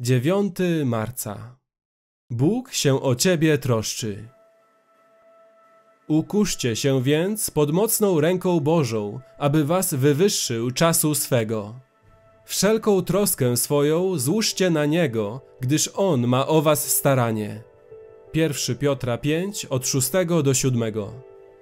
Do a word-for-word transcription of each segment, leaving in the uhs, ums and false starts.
dziewiątego marca. Bóg się o ciebie troszczy. Ukuszcie się więc pod mocną ręką Bożą, aby was wywyższył czasu swego. Wszelką troskę swoją złóżcie na Niego, gdyż On ma o was staranie. Pierwszy Piotra piąty, od szóstego do siódmego.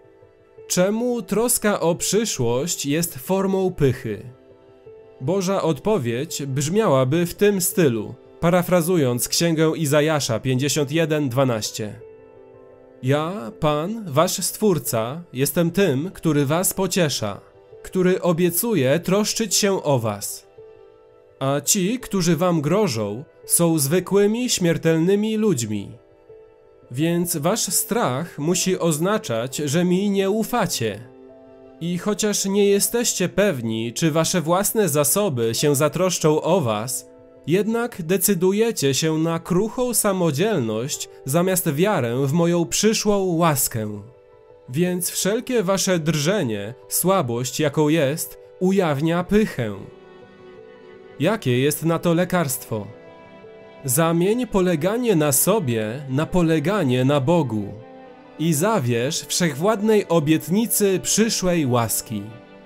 Czemu troska o przyszłość jest formą pychy? Boża odpowiedź brzmiałaby w tym stylu, parafrazując Księgę Izajasza pięćdziesiąt jeden, dwanaście. Ja, Pan, wasz Stwórca, jestem tym, który was pociesza, który obiecuje troszczyć się o was. A ci, którzy wam grożą, są zwykłymi, śmiertelnymi ludźmi. Więc wasz strach musi oznaczać, że mi nie ufacie. I chociaż nie jesteście pewni, czy wasze własne zasoby się zatroszczą o was, jednak decydujecie się na kruchą samodzielność zamiast wiarę w moją przyszłą łaskę. Więc wszelkie wasze drżenie, słabość jaką jest, ujawnia pychę. Jakie jest na to lekarstwo? Zamień poleganie na sobie na poleganie na Bogu i zawierz wszechwładnej obietnicy przyszłej łaski.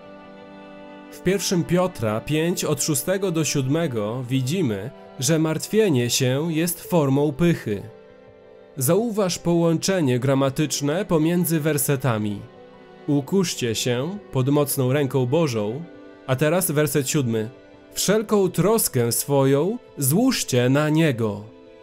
W pierwszym Piotra piąty, od szóstego do siódmego widzimy, że martwienie się jest formą pychy. Zauważ połączenie gramatyczne pomiędzy wersetami. Ukuszcie się pod mocną ręką Bożą, a teraz werset siódmy. Wszelką troskę swoją złóżcie na Niego.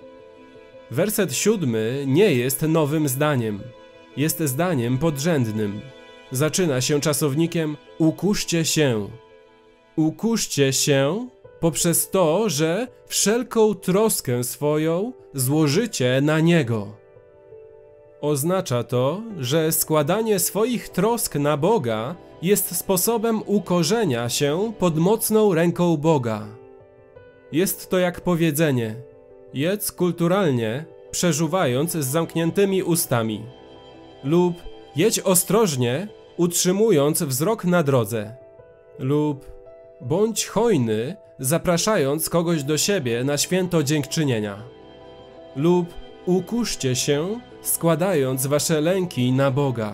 Werset siódmy nie jest nowym zdaniem. Jest zdaniem podrzędnym. Zaczyna się czasownikiem ukuszcie się. Ukuszcie się poprzez to, że wszelką troskę swoją złożycie na Niego. Oznacza to, że składanie swoich trosk na Boga jest sposobem ukorzenia się pod mocną ręką Boga. Jest to jak powiedzenie: jedz kulturalnie, przeżuwając z zamkniętymi ustami. Lub jedź ostrożnie, utrzymując wzrok na drodze. Lub bądź hojny, zapraszając kogoś do siebie na święto dziękczynienia. Lub ukuszcie się, składając wasze lęki na Boga.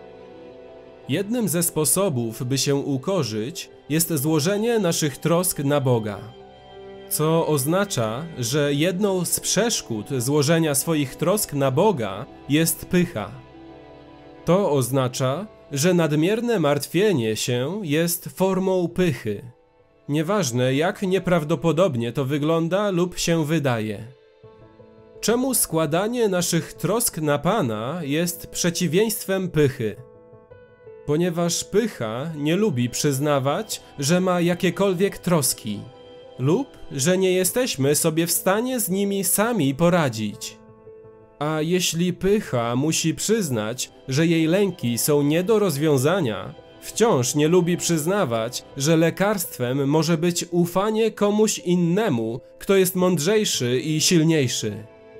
Jednym ze sposobów, by się ukorzyć, jest złożenie naszych trosk na Boga. Co oznacza, że jedną z przeszkód złożenia swoich trosk na Boga jest pycha. To oznacza, że nadmierne martwienie się jest formą pychy. Nieważne, jak nieprawdopodobnie to wygląda lub się wydaje. Czemu składanie naszych trosk na Pana jest przeciwieństwem pychy? Ponieważ pycha nie lubi przyznawać, że ma jakiekolwiek troski, lub że nie jesteśmy sobie w stanie z nimi sami poradzić. A jeśli pycha musi przyznać, że jej lęki są nie do rozwiązania, wciąż nie lubi przyznawać, że lekarstwem może być ufanie komuś innemu, kto jest mądrzejszy i silniejszy.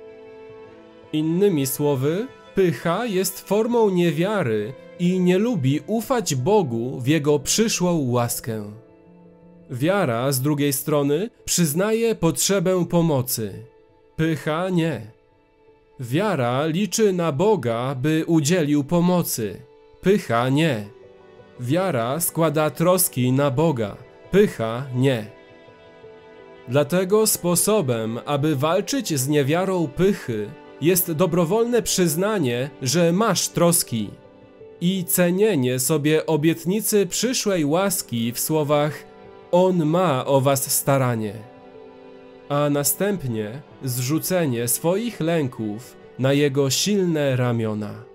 Innymi słowy, pycha jest formą niewiary i nie lubi ufać Bogu w Jego przyszłą łaskę. Wiara, z drugiej strony, przyznaje potrzebę pomocy. Pycha nie. Wiara liczy na Boga, by udzielił pomocy. Pycha nie. Wiara składa troski na Boga. Pycha nie. Dlatego sposobem, aby walczyć z niewiarą pychy, jest dobrowolne przyznanie, że masz troski i cenienie sobie obietnicy przyszłej łaski w słowach: On ma o was staranie, a następnie zrzucenie swoich lęków na Jego silne ramiona.